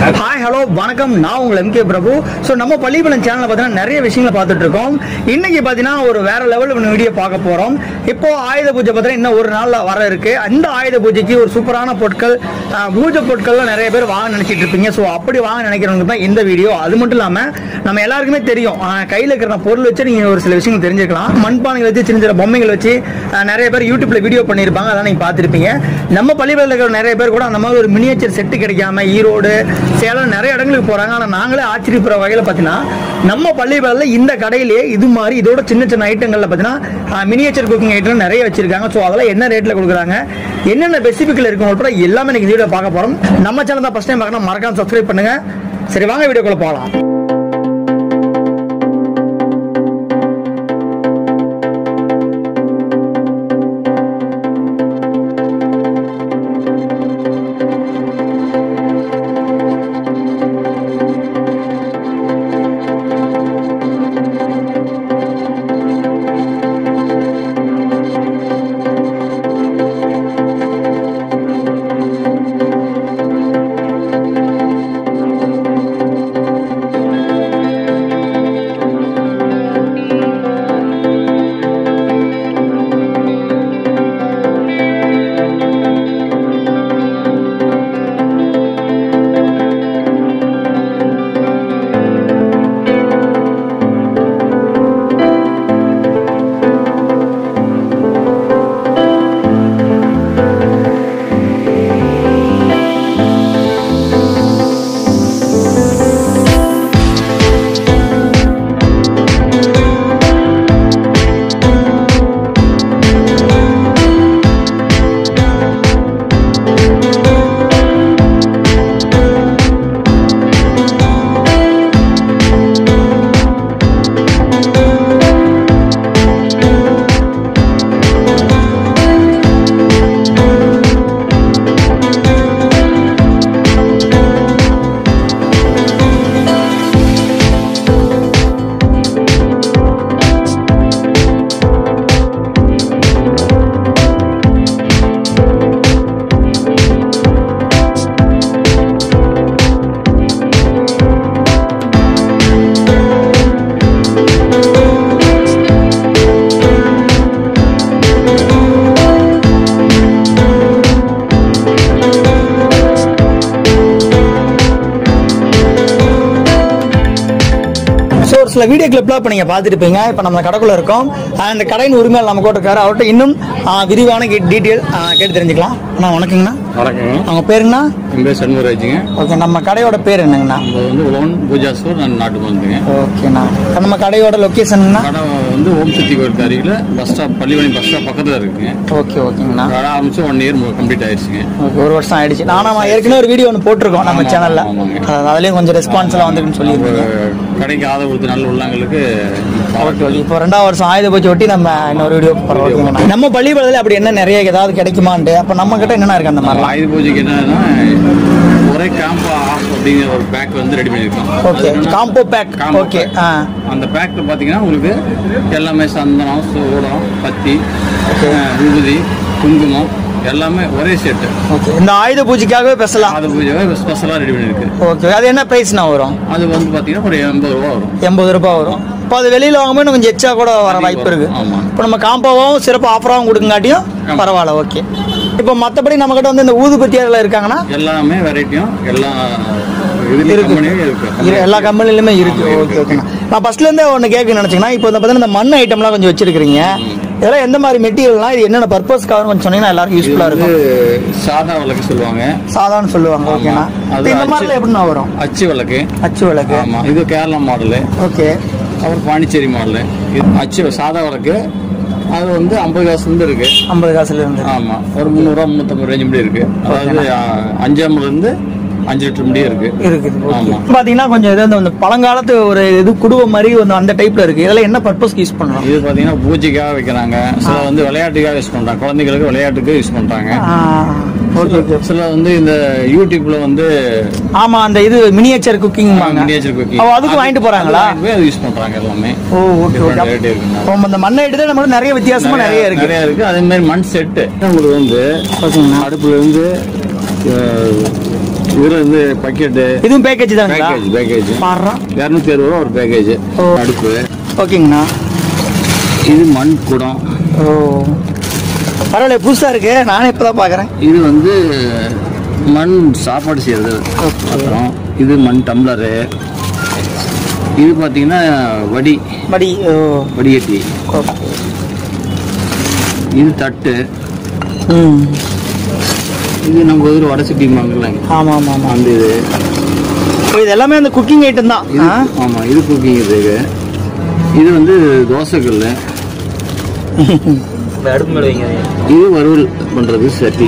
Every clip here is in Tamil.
ஹாய் ஹலோ வணக்கம், நான் உங்கள் எம்கே பிரபு. ஸோ நம்ம பள்ளிப்பாளையம் சேனலில் பார்த்தீங்கன்னா நிறைய விஷயங்களை பார்த்துட்டு இருக்கோம். இன்னைக்கு பார்த்தீங்கன்னா ஒரு வேற லெவலில் வீடியோ பார்க்க போகிறோம். இப்போ ஆயுத பூஜை பார்த்தீங்கன்னா இன்னும் ஒரு நாளில் வர இருக்கு. அந்த ஆயுத பூஜைக்கு ஒரு சூப்பரான பொருட்கள், பூஜை பொருட்கள்லாம் நிறைய பேர் வாங்க நினைச்சிட்டு இருப்பீங்க. ஸோ அப்படி வாங்க நினைக்கிறவங்க தான் இந்த வீடியோ. அது மட்டும் இல்லாமல் நம்ம எல்லாருக்குமே தெரியும், கையில் இருக்கிற பொருள் வச்சு நீங்கள் ஒரு சில விஷயங்கள் தெரிஞ்சுக்கலாம். மண்பானைகள் வச்சு, சின்ன சின்ன பொம்மைகள் வச்சு நிறைய பேர் யூடியூப்ல வீடியோ பண்ணியிருப்பாங்க, அதெல்லாம் நீங்கள் பார்த்துருப்பீங்க. நம்ம பள்ளிப்பாளையத்தில் இருக்கிற நிறைய பேர் கூட அந்த மாதிரி ஒரு மினியேச்சர் செட்டு கிடைக்காம ஈரோடு, சேலம் நிறைய இடங்களுக்கு போறாங்க. ஆனால் நாங்களே ஆச்சரியப்படுற வகையில் பார்த்தீங்கன்னா நம்ம பள்ளிப்பாளையத்தில் இந்த கடையிலேயே இது மாதிரி இதோட சின்ன சின்ன ஐட்டங்கள்ல பார்த்தீங்கன்னா மினியேச்சர் குக்கிங் ஐட்டம் நிறைய வச்சிருக்காங்க. ஸோ அதெல்லாம் என்ன ரேட்ல கொடுக்குறாங்க, என்னென்ன பெசிபிக்ல இருக்கும் எல்லாமே இன்னைக்கு வீடியோ பார்க்க போறோம். நம்ம சேனல் தான் ஃபர்ஸ்ட் டைம் பார்க்கணும், மறக்காம சப்ஸ்கிரைப் பண்ணுங்க. சரி, வாங்க வீடியோக்குள்ள போகலாம். சில வீடியோ கிளிப்லாம் இப்போ நீங்கள் பார்த்துருப்பீங்க. இப்போ நம்ம கடைக்குள்ள இருக்கோம். அந்த கடையின் உரிமையாளர் நம்ம கூட இருக்காரு. அவர்கிட்ட இன்னும் விரிவான டீட்டெயில் கேட்டு தெரிஞ்சுக்கலாம். அண்ணா வணக்கங்கண்ணா. வணக்கங்க. அவங்க பேருங்கண்ணா? என் பேர் சண்முகராஜுங்க. ஓகே, நம்ம கடையோட பேர் என்னங்கண்ணா? வந்து உழவன் பூஜா ஸ்டோர், நான் நாட்டு மருந்துங்க. ஓகேண்ணா. நம்ம கடையோட லொக்கேஷனுங்கண்ணா? கடை வந்து ஓம் சக்தி கோயிலுக்கு அருகில் bus stop, Pallipalayam bus stop பக்கத்தில் இருக்குங்க. ஓகே ஓகேங்கண்ணா. கடை ஆரம்பிச்சு 1 இயர் கம்ப்ளீட் ஆயிடுச்சுங்க. ஓகே, 1 வருஷம் ஆயிடுச்சு. நானும் ஏற்கனவே ஒரு வீடியோ ஒன்று போட்டிருக்கோம் நம்ம சேனலில். அதுலேயும் கொஞ்சம் ரெஸ்பான்ஸ் எல்லாம் வந்துருக்குன்னு சொல்லியிருக்கோங்க. கடைக்கு ஆதரவு கொடுத்து நல்ல உள்ளவங்களுக்கு. Okay okay. இப்போ 2வது வருஷம் ஆயுத பூஜை ஒட்டி நம்ம இன்னொரு வீடியோ போடுறோம். நம்ம பள்ளிப்பாளையத்தில் அப்படி என்ன நிறைய ஏதாவது கிடைக்குமான்ட்டு, அப்போ நம்ம கிட்ட என்னென்ன இருக்கு அந்த மாதிரி? ஆயுத பூஜைக்கு என்னன்னா ஒரே காம்போ ஆஃப் அப்படிங்கிற ஒரு பேக் வந்து ரெடி பண்ணியிருக்கோம். Okay, combo back. ஓகே, அந்த பேக்ல பாத்தீங்கன்னா உங்களுக்கு எல்லாமே சந்தனம், சூடம், பத்தி, விபூதி, குங்குமம் எல்லாமே ஒரே செட். ஓகே, இந்த ஆயுத பூஜைக்காகவே ஸ்பெஷலா ஸ்பெஷலா ரெடி பண்ணிருக்கு. ஓகே, அது என்ன பிரைஸ்னா வரும்? அது வந்து பாத்தீங்கன்னா ஒரு 80 ரூபா வரும். 80 ரூபாய் வரும். இப்போ அது வெளியில வாங்கும்போது கொஞ்சம் எச்சா கூட வர வாய்ப்பு இருக்கு. இப்போ நம்ம காம்போவாகவும் சிறப்பு ஆஃபராகவும் கொடுக்குங்காட்டியும் பரவாயில்ல. ஓகே, இப்போ மற்றபடி நம்ம கிட்ட வந்து இந்த ஊதுபத்தியாரில் இருக்காங்கன்னா எல்லாமே வெரைட்டியும் எல்லா எல்லா கம்பெனிலுமே இருக்கு. ஓகே ஓகேண்ணா. நான் ஃபர்ஸ்ட்ல இருந்தே ஒன்று கேட்க நினைச்சீங்கன்னா, இப்போ பார்த்தீங்கன்னா இந்த மண் ஐட்டம்லாம் கொஞ்சம் வச்சிருக்கீங்க. இதெல்லாம் எந்த மாதிரி மெட்டீரியல்லாம், இது என்னென்ன பர்பஸ்க்காக கொஞ்சம் சொன்னீங்கன்னா எல்லாருக்கும் யூஸ்ஃபுல்லா இருக்கும். சாதா விளக்கு சொல்லுவாங்க, சாதான்னு சொல்லுவாங்க. ஓகேண்ணா. இந்த மாதிரி எப்படின்னா வரும்? அச்சு விளக்கு. அச்சு விளக்கு. ஆமா, இது கேரளா மாடலு. ஓகே. அப்புறம் பாண்டிச்சேரி மாடலு. இது அச்சு சாதா விளக்கு. அது வந்து 50 காசுல இருந்து இருக்கு. 50 காசுல இருந்து. ஆமா, ஒரு 300 ரூபா 350 ரேஞ்ச் முடியும் இருக்கு. அதாவது 5 இருந்து 5 லிட்டர் முடியே இருக்கு. பாத்தீங்கன்னா கொஞ்சம் இது பழங்காலத்து ஒரு இது குடுவை மாதிரி அந்த டைப்ல இருக்கு. இதெல்லாம் என்ன பர்பஸ்க்கு யூஸ் பண்றோம்? இது பாத்தீங்கன்னா பூஜைக்காக வைக்கிறாங்க. சில வந்து விளையாட்டுக்காக யூஸ் பண்றாங்க, குழந்தைகளுக்கு விளையாட்டுக்கு யூஸ் பண்றாங்க. சில வந்து இந்த யூடியூப்ல வந்து ஆமா அந்த இது மினியேச்சர் குக்கிங் அதுக்கு வாங்கிட்டு போறாங்களா? அது யூஸ் பண்றாங்க எல்லாமே. Oh okay okay. அந்த மண்ணை எடுத்து நம்ம நிறைய வித்தியாசமா நிறைய இருக்கு. அதே மாதிரி மண் செட்டு உங்களுக்கு வந்து அடுப்புல இருந்து இதுல வந்து பக்கெட் இதுவும் பேக்கேஜ் தான். பேக்கேஜ் பாருங்க 260 ரூபா ஒரு பேக்கேஜ். அடுப்பு ஓகேங்கண்ணா. இது மண் குடம். ஓ பரவாயில்ல, புதுசா இருக்கு, நானே இப்பதான் பாக்குறேன். இது வந்து மண் சாப்பாடு செய்யறது. அப்புறம் இது மண் டம்ளரு. இது பாத்தீங்கன்னா வடிகட்டி. இது தட்டு. இது நம்ம ஒரு வடை சட்டி வாங்கலாம். ஆமா ஆமா ஆமா. அந்த இது எல்லாமே அந்த குக்கிங் ஐட்டம் தான். ஆமா, இது குக்கிங் இதுக்கு. இது வந்து தோசைக்கல். அடுப்பு மேல வைங்க. இது வறுவல் பண்றது சட்டி.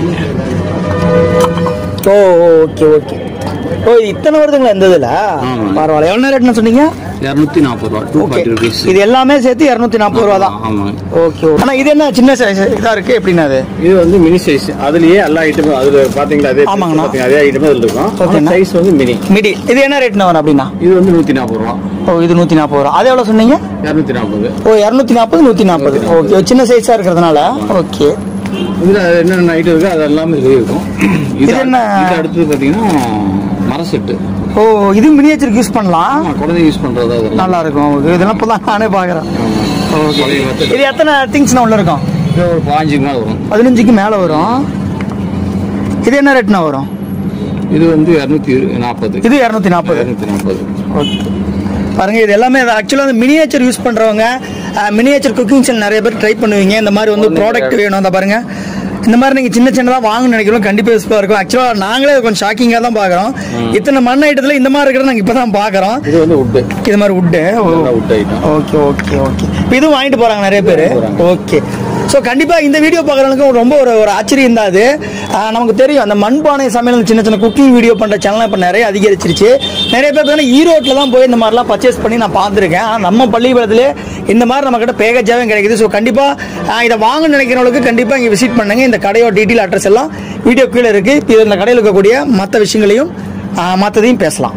ஓ ஓகே ஓகே. ஓ இத்தனை வருதுங்களா இந்த இதுல? பரவாயில்ல. எவ்வளவு ரேட்னு சொன்னீங்க? 240 ரூபா. 240 rupees. இது எல்லாமே சேர்த்து 240 ரூபா தான். ஆமா. ஓகே. ஆனா இது என்ன சின்ன சைஸ் இதா இருக்கு எப்படின்னா? இது வந்து மினி சைஸ். அதுலயே எல்லா ஐட்டமும் அதுல பாத்தீங்களா? அதே பாத்தீங்க அதே ஐட்டம் அதுல இருக்கும். சைஸ் வந்து மிடி. இது என்ன ரேட்னா வரும் அப்படினா? இது வந்து 140 ரூபா. ஓ இது 140 ரூபா. அது எவ்வளவு சொன்னீங்க? 240. ஓ 240 140. ஓகே. சின்ன சைஸா இருக்குறதுனால. ஓகே. இதுல என்னென்ன ஐட்டம் இருக்கு அது எல்லாமே இருக்கும். இது என்ன? இது அடுத்து பாத்தீங்கன்னா மர செட்டு. ஓ இது மினியேச்சருக்கு யூஸ் பண்ணலாம். குழந்தை யூஸ் பண்றது நல்லா இருக்கும். இதெல்லாம் இப்பதான் நானே பாக்குறேன். ஓகே. இது எத்தனை திங்ஸ்னா உள்ள இருக்கும்? இது ஒரு 15க்கு மேல வரும். 15க்கு மேல வரும். இது என்ன ரேட்னா வரும்? இது வந்து 240. இது 240. ஓகே. பாருங்க இது எல்லாமே ஆக்சுவலா வந்து மினியேச்சர் யூஸ் பண்றவங்க மினியேச்சர் குக்கிங் சேனல் நிறைய பேர் ட்ரை பண்ணுவீங்க. இந்த மாதிரி வந்து ப்ராடக்ட் வேணும். அந்த பாருங்க இந்த மாதிரி நீங்க சின்ன சின்னதா வாங்கணும்னு நினைக்கிறோம். கண்டிப்பா யூஸ்ஃபுல்லா இருக்கும். ஆக்சுவலா நாங்களே கொஞ்சம் ஷாக்கிங்கா தான் பாக்குறோம். இத்தனை மண் ஐட்டத்துல இந்த மாதிரி இருக்கிறத நாங்க இப்பதான் பாக்குறோம். இது வந்து வுட். இது மாதிரி wood item. Okay okay okay. இது வாங்கிட்டு போறாங்க நிறைய பேர். ஓகே. ஸோ கண்டிப்பாக இந்த வீடியோ பார்க்குறவங்களுக்கு ரொம்ப ஒரு ஆச்சரியம் தான். அது நமக்கு தெரியும் அந்த மண்பானை சமையல் சின்ன சின்ன குக்கிங் வீடியோ பண்ணுற சேனல் இப்போ நிறைய அதிகரிச்சிருச்சு. நிறைய பேர் பார்த்தீங்கன்னா ஈரோட்டில் தான் போய் இந்த மாதிரிலாம் பர்ச்சேஸ் பண்ணி நான் பார்த்துருக்கேன். ஆனால் நம்ம பள்ளிப்பாளையத்திலே இந்த மாதிரி நம்மக்கிட்ட பேக்கேஜாகவே கிடைக்குது. ஸோ கண்டிப்பாக இதை வாங்க நினைக்கிறவங்களுக்கு கண்டிப்பாக இங்கே விசிட் பண்ணுங்கள். இந்த கடையோட டீட்டெயில் அட்ரஸ் எல்லாம் வீடியோ கீழே இருக்குது. இப்போ இந்த கடையில் இருக்கக்கூடிய மற்ற விஷயங்களையும் மற்றதையும் பேசலாம்.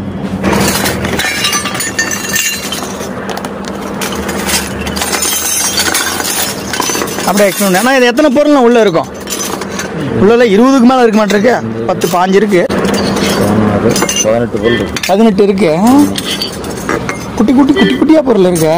அப்படியே எக்ஸ்பிளைன். ஏன்னா இது எத்தனை பொருள் உள்ள இருக்கும்? உள்ள 20க்கு மேல இருக்க மாட்டிருக்கு. 10 15 இருக்கு. 18 இருக்கு. குட்டி குட்டி குட்டி குட்டியா பொருள் இருக்கு.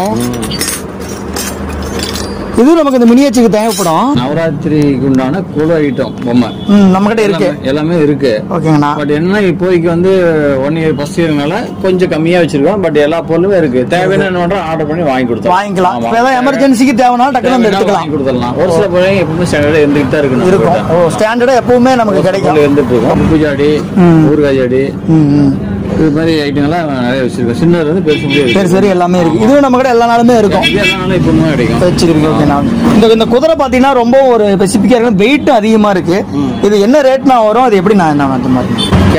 இது நமக்கு இந்த மினியேச்சருக்கு தேவைப்படும். நவராத்திரிக்கு உண்டான கூல் ஐட்டம் பொம்மை நம்ம கிட்ட இருக்கு. எல்லாமே இருக்கு. ஓகேங்கண்ணா. பட் என்ன இப்போதைக்கு வந்து 1 இயர் ஃபர்ஸ்ட் இயர்னால கொஞ்சம் கம்மியா வச்சிருக்கோம். பட் எல்லா பொருளுமே இருக்கு. தேவையான ஆர்டர் பண்ணி வாங்கிக்கலாம். ஏதாவது எமர்ஜென்சிக்கு தேவைனாலும் டக்குனு எடுத்துக்கலாம். வாங்கி கொடுத்துடலாம். ஒரு சில பொருள் எப்பவுமே ஸ்டாண்டர்டா இருந்துகிட்டு தான் இருக்கும். ஓ ஸ்டாண்டர்டா எப்பவுமே நமக்கு கிடைக்கும். இருந்துட்டு இருக்கும். பூஜாடி, ஊறுகாய் ஜாடி, இது மாதிரி ஐட்டங்கள்லாம் நிறைய வச்சிருக்கோம். சின்னது வந்து பெருசு சரி எல்லாமே இருக்கு. இதுவும் நம்ம கிட்ட எல்லா நாளுமே இருக்கும். எல்லா நாளும் இப்பவுமே கிடைக்கும். வச்சிருக்கு. ஓகேண்ணா. இந்த குதிரை பாத்தீங்கன்னா ரொம்ப ஒரு ஸ்பெசிபிக்கா இருக்கு. வெயிட் அதிகமா இருக்கு. இது என்ன ரேட்னா வரும்? அது எப்படி நான் அந்த மாதிரி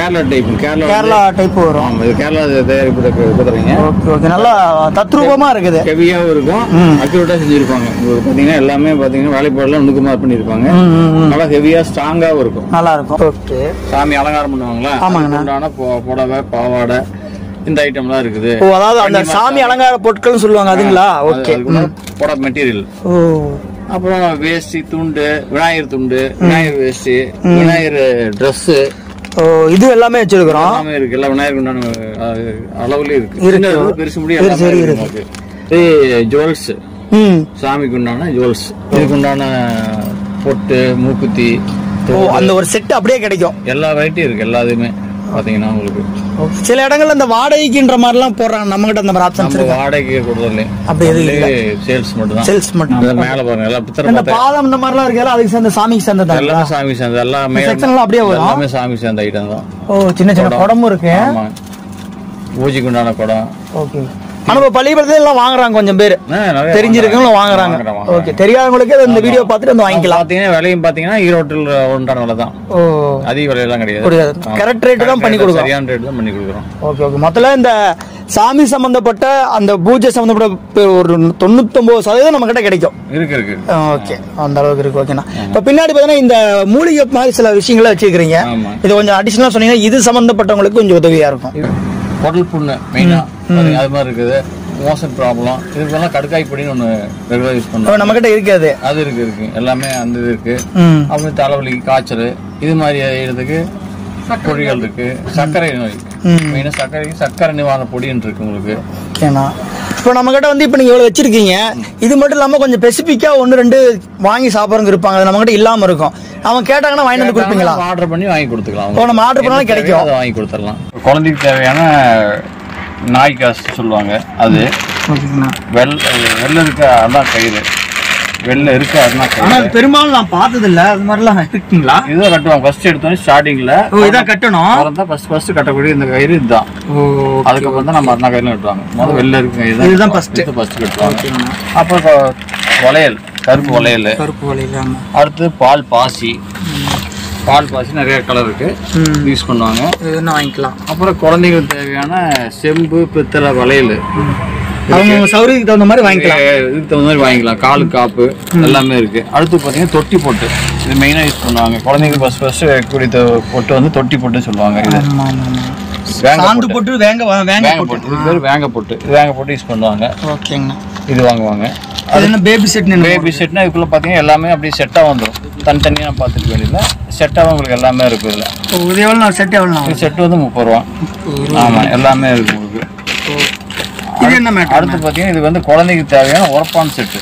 கேரளா டைப் வரும். இது கேரளா தயாரிப்பு குதிரைங்க. Okay okay. நல்லா தத்ரூபமா இருக்குது. ஹெவியாவும் இருக்கும். அக்யூரேட்டா செஞ்சிருப்பாங்க. பாத்தீங்கன்னா எல்லாமே பாத்தீங்கன்னா வேலைப்பாடுலாம் நுணுக்கமா பண்ணிருப்பாங்க. நல்லா ஹெவியா ஸ்ட்ராங்காவும் இருக்கும். நல்லா இருக்கும். ஓகே. சாமி அலங்காரம் பண்ணுவாங்களா? ஆமாங்க. புடவை பாவாடை இந்த ஐட்டம்லாம் இருக்குது. ஓ அதாவது அந்த சாமி அலங்கார பொருட்கள் சொல்லுவாங்க அதுங்களா? ஓகே. புடவை மெட்டீரியல். ஓ அப்புறம் வேஷ்டி துண்டு, விநாயகர் துண்டு, விநாயகர் வேஷ்டி, விநாயகர் ட்ரெஸ். ஓ இது எல்லாமே வச்சிருக்கிறோம். எல்லாமே இருக்கு. எல்லாம் விநாயகர் உண்டான அளவுலயே இருக்கு. பெருசு முடியும். இது ஜுவல்ஸ். சாமிக்கு உண்டான ஜுவல்ஸ். இதுக்கு உண்டான பொட்டு, மூக்குத்தி, அந்த ஒரு செட் அப்படியே கிடைக்கும். எல்லா வெரைட்டியும் இருக்கு. எல்லாத்துமே பாத்தீங்கன்னா உங்களுக்கு சில இடங்கள்ல இந்த வாடகைக்குன்ற மாதிரி எல்லாம் போடுறாங்க. நம்ம கிட்ட அந்த மாதிரி ஆப்ஷன்ஸ் இருக்கு. வாடகைக்கு கொடுறதுல அப்படி எதுவும் சேல்ஸ் மட்டும் தான். சேல்ஸ் மட்டும். மேல பாருங்க எல்லாம் பித்தளை இந்த பாதம் இந்த மாதிரிலாம் இருக்குல அதுக்கு சேர்ந்த சாமிக்கு சேர்ந்தது. எல்லாம் சாமிக்கு சேர்ந்தது. எல்லாமே செக்ஷன்ல அப்படியே வரும். எல்லாமே சாமிக்கு சேர்ந்த ஐட்டம் தான். ஓ சின்ன சின்ன குடமும் இருக்கு. ஆமா பூஜைக்கு உண்டான குடம். ஓகே. ஆனா பள்ளிப்பாளையத்துல எல்லாம் வாங்குறாங்க கொஞ்சம் பேர். தெரிஞ்சிருக்கவங்க வாங்குறாங்க. ஓகே. தெரியாதவங்களுக்கு இந்த வீடியோ பார்த்துட்டு வந்து வாங்கிக்கலாம். பாத்தீங்கன்னா விலையும் பாத்தீங்கன்னா ஈரோட்டில் ஒன்றான விலை தான். ஓ அதிக விலையெல்லாம் கிடையாது. கரெக்ட் ரேட் தான் பண்ணி கொடுக்குறோம். சரியான ரேட் தான் பண்ணி கொடுக்குறோம். Okay okay. மொத்தல இந்த சாமி சம்பந்தப்பட்ட அந்த பூஜை சம்பந்தப்பட்ட ஒரு 99% நம்ம கிட்ட கிடைக்கும். இருக்கு. ஓகே அந்த அளவுக்கு இருக்கு. ஓகேண்ணா. இப்ப பின்னாடி பாத்தீங்கன்னா இந்த மூலிகை மாதிரி சில விஷயங்களை வச்சிருக்கீங்க. இது கொஞ்சம் அடிஷனலா சொன்னீங்கன்னா இது சம்பந்தப்பட்டவங்களுக்கு கொஞ்சம் உதவியா இருக்கும். குடல் புண்ணு மெயினா அது மாதிரி இருக்குது. மோஷன் ப்ராப்ளம் இதுக்கெல்லாம் கடுக்காய் பொடின்னு ஒண்ணு ரெகுலரா யூஸ் பண்ணுவோம். நம்ம கிட்ட இருக்காது. அது இருக்கு எல்லாமே அந்த இது இருக்கு. அப்புறம் தலைவலி, காய்ச்சல் இது மாதிரி இடத்துக்கு பொடிகள் இருக்கு, சர்க்கரை நோய் மெயினா சர்க்கரை நிவாரண பொடின்னு இருக்கு உங்களுக்கு. இப்போ நம்ம கிட்ட வந்து இப்போ நீங்க இவ்வளவு வச்சிருக்கீங்க, இது மட்டும் இல்லாம கொஞ்சம் ஸ்பெசிபிக்கா 1-2 வாங்கி சாப்பிடுறவங்க இருப்பாங்க, அது நம்ம கிட்ட இல்லாம இருக்கும். அவங்க கேட்டாங்கன்னா வாங்கி வந்து கொடுப்பீங்களா? ஆர்டர் பண்ணி வாங்கி கொடுத்துக்கலாம். நம்ம ஆர்டர் பண்ணாலும் கிடைக்கும், அதை வாங்கி கொடுத்துடலாம். குழந்தைக்கு தேவையான நாய் காசு சொல்லுவாங்க, அது வெள்ளை இருக்கு, அதான் கயிறு வெள்ளை இருக்கு, அதுதான் கயிறு. பெரும்பாலும் நான் பார்த்தது இல்ல, அது மாதிரிலாம் இருக்குங்களா? இதான் கட்டுவாங்க ஃபர்ஸ்ட் எடுத்தோன்னே ஸ்டார்டிங்ல. இதான் கட்டணும், ஃபர்ஸ்ட் கட்டக்கூடிய இந்த கயிறு இதுதான். அதுக்கப்புறம் தான் நம்ம அண்ணா கயிறு கட்டுவாங்க. முதல்ல வெள்ளை இருக்கு கயிறு இதுதான் ஃபர்ஸ்ட் கட்டுவாங்க. அப்புறம் வளையல், கருப்பு வளையல். அடுத்து பால் பாசி நிறைய கலர் இருக்கு, யூஸ் பண்ணுவாங்க, வாங்கிக்கலாம். அப்புறம் குழந்தைங்களுக்கு தேவையான செம்பு பித்தளை வளையல் அவங்க சௌகரியத்துக்கு தகுந்த மாதிரி வாங்கிக்கலாம், இதுக்கு தகுந்த மாதிரி வாங்கிக்கலாம். காலு காப்பு எல்லாமே இருக்கு. அடுத்து பாத்தீங்கன்னா தொட்டி பொட்டு, இது மெயினா யூஸ் பண்ணுவாங்க. குழந்தைங்க ஃபர்ஸ்ட் வைக்கக்கூடிய பொட்டு வந்து தொட்டி பொட்டு சொல்லுவாங்க. இது சாந்து பொட்டு, வேங்க பொட்டு, இது பேர் வேங்க பொட்டு. இது வேங்க பொட்டு யூஸ் பண்ணுவாங்க. ஓகேங்க. இது வாங்குவாங்க. அது என்ன பேபி செட்னா இதுக்குள்ள பாத்தீங்கன்னா எல்லாமே அப்படியே செட்டா வந்துடும். தனித்தனியா பார்த்துக்க வேண்டியதில்லை, செட்டாக உங்களுக்கு எல்லாமே இருக்கு. இதுல இது எவ்வளோ செட் வந்து 30 ரூபா. ஆமா, எல்லாமே இருக்கு உங்களுக்கு. அடுத்து பாத்தீங்கன்னா இது வந்து குழந்தைக்கு தேவையான உரப்பான் செட்டு.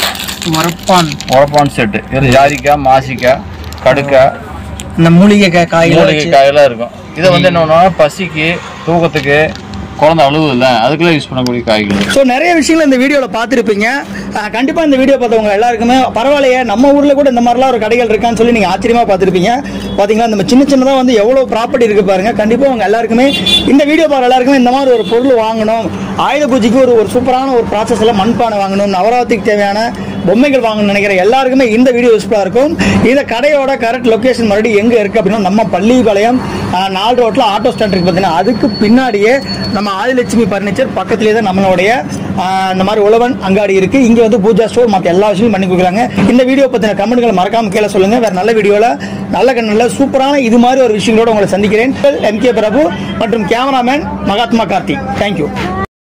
உரப்பான் செட்டு இது ஜாதிக்காய், மாசிக்காய், கடுக்காய், இந்த மூலிகை காயெல்லாம் இருக்கும். இதை வந்து என்ன பசிக்கு, தூக்கத்துக்கு, குழந்தை அழுவு இல்லை, அதுக்குள்ள யூஸ் பண்ணக்கூடிய காய்கள். ஸோ நிறைய விஷயங்கள் இந்த வீடியோவில் பார்த்துருப்பீங்க. கண்டிப்பாக இந்த வீடியோ பார்த்தவங்க எல்லாருக்குமே பரவாயில்லையே, நம்ம ஊரில் கூட இந்த மாதிரிலாம் ஒரு கடைகள் இருக்கான்னு சொல்லி நீங்கள் ஆச்சரியமாக பார்த்துருப்பீங்க. பார்த்தீங்களா, நம்ம சின்னதாக வந்து எவ்வளோ ப்ராப்பர்ட்டி இருக்குது பாருங்கள். கண்டிப்பாக அவங்க எல்லாருக்குமே இந்த வீடியோ பார்க்குற எல்லாருக்குமே இந்த மாதிரி ஒரு பொருள் வாங்கணும், ஆயுத பூஜைக்கு ஒரு சூப்பரான ஒரு ப்ராசஸில் மண்பானை வாங்கணும், நவராத்திரிக்கு தேவையான பொம்மைகள் வாங்கணும்னு நினைக்கிற எல்லாருக்குமே இந்த வீடியோ யூஸ்ஃபுல்லாக இருக்கும். இந்த கடையோட கரெக்ட் லொக்கேஷன் மறுபடியும் எங்கே இருக்குது அப்படின்னா, நம்ம பள்ளிப்பாளையம் 4 ரோட்டில் ஆட்டோ ஸ்டாண்ட் இருக்குது. பார்த்தீங்கன்னா அதுக்கு பின்னாடியே நம்ம ஆதிலட்சுமி பர்னிச்சர் பக்கத்துலேயே தான் நம்மளுடைய இந்த மாதிரி உழவன் அங்காடி இருக்கு. இங்க வந்து பூஜா ஸ்டோர், மற்ற எல்லா விஷயமும் பண்ணி கொடுக்குறாங்க. இந்த வீடியோ பத்தின கமெண்ட்களை மறக்காம கீழே சொல்லுங்க. வேற நல்ல வீடியோல நல்ல கண்ணல சூப்பரான இது மாதிரி ஒரு விஷயங்களோட உங்களை சந்திக்கிறேன். MK பிரபு மற்றும் கேமராமேன் மகாத்மா கார்த்தி. தேங்க்யூ.